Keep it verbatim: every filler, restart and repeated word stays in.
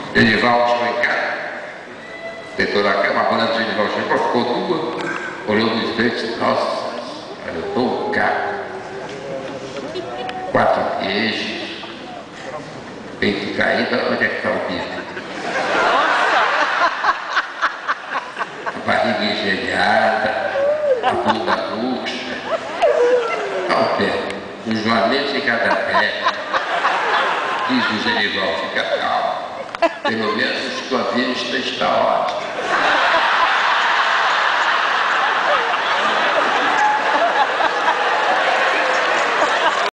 Genival chegou em casa, deitou na cama, a banda do Genival chegou, ficou tua, olhou no espelho e disse, nossa, olha, eu tô um cara, quatro queijos, peito caído, onde é que está o bico? A barriga engenhada, a bunda luxa, ao pé, os joelhos em cada pé. Diz o Genival, fica calmo. Pelo menos tua vista está ótima.